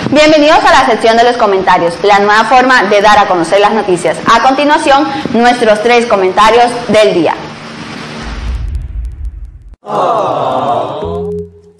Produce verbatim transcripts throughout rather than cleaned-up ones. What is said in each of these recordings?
Bienvenidos a la sección de los comentarios, la nueva forma de dar a conocer las noticias. A continuación, nuestros tres comentarios del día. Oh.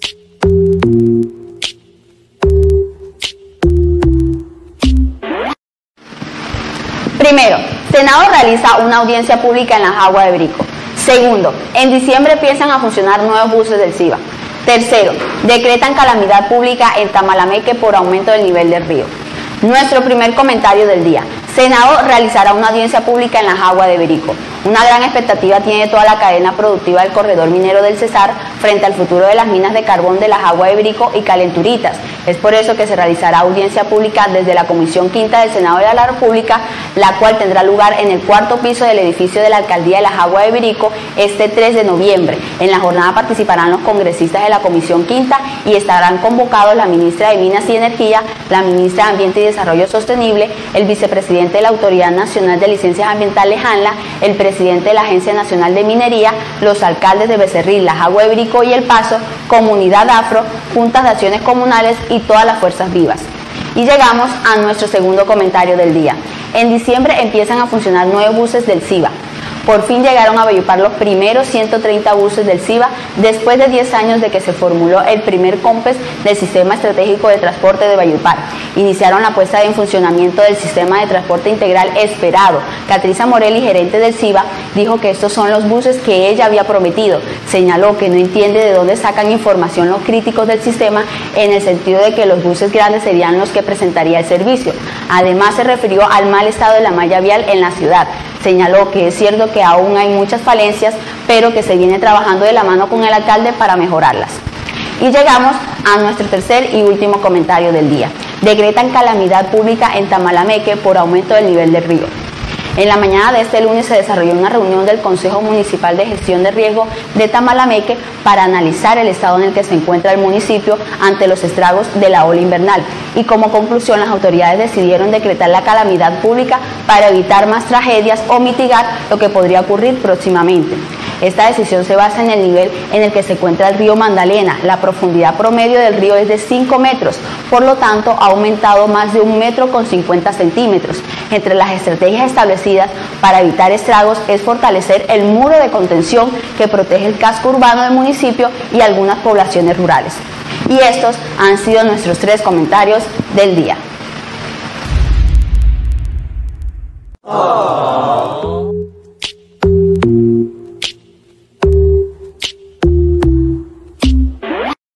Primero, Senado realiza una audiencia pública en la Jagua de Birico. Segundo, en diciembre empiezan a funcionar nuevos buses del SIVA. Tercero, decretan calamidad pública en Tamalameque por aumento del nivel del río. Nuestro primer comentario del día. Senado realizará una audiencia pública en la Jagua de Birico. Una gran expectativa tiene toda la cadena productiva del corredor minero del Cesar frente al futuro de las minas de carbón de la Jagua de Birico y Calenturitas. Es por eso que se realizará audiencia pública desde la Comisión Quinta del Senado de la República, la cual tendrá lugar en el cuarto piso del edificio de la Alcaldía de la Jagua de Birico este tres de noviembre. En la jornada participarán los congresistas de la Comisión Quinta y estarán convocados la ministra de Minas y Energía, la ministra de Ambiente y Desarrollo Sostenible, el vicepresidente de la Autoridad Nacional de Licencias Ambientales, ANLA, el presidente de la Agencia Nacional de Minería, los alcaldes de Becerril, la Jagua de Birico y El Paso, Comunidad Afro, juntas de acciones comunales y todas las fuerzas vivas. Y llegamos a nuestro segundo comentario del día. En diciembre empiezan a funcionar nueve buses del SIVA. Por fin llegaron a Valledupar los primeros ciento treinta buses del SIVA después de diez años de que se formuló el primer COMPES del Sistema Estratégico de Transporte de Valledupar. Iniciaron la puesta en funcionamiento del sistema de transporte integral esperado. Catriza Morelli, gerente del SIVA, dijo que estos son los buses que ella había prometido. Señaló que no entiende de dónde sacan información los críticos del sistema en el sentido de que los buses grandes serían los que presentaría el servicio. Además se refirió al mal estado de la malla vial en la ciudad. Señaló que es cierto que aún hay muchas falencias, pero que se viene trabajando de la mano con el alcalde para mejorarlas. Y llegamos a nuestro tercer y último comentario del día. Decretan calamidad pública en Tamalameque por aumento del nivel del río. En la mañana de este lunes se desarrolló una reunión del Consejo Municipal de Gestión de Riesgo de Tamalameque para analizar el estado en el que se encuentra el municipio ante los estragos de la ola invernal. Y como conclusión, las autoridades decidieron decretar la calamidad pública para evitar más tragedias o mitigar lo que podría ocurrir próximamente. Esta decisión se basa en el nivel en el que se encuentra el río Magdalena. La profundidad promedio del río es de cinco metros, por lo tanto ha aumentado más de un metro con cincuenta centímetros. Entre las estrategias establecidas para evitar estragos es fortalecer el muro de contención que protege el casco urbano del municipio y algunas poblaciones rurales. Y estos han sido nuestros tres comentarios del día. Oh.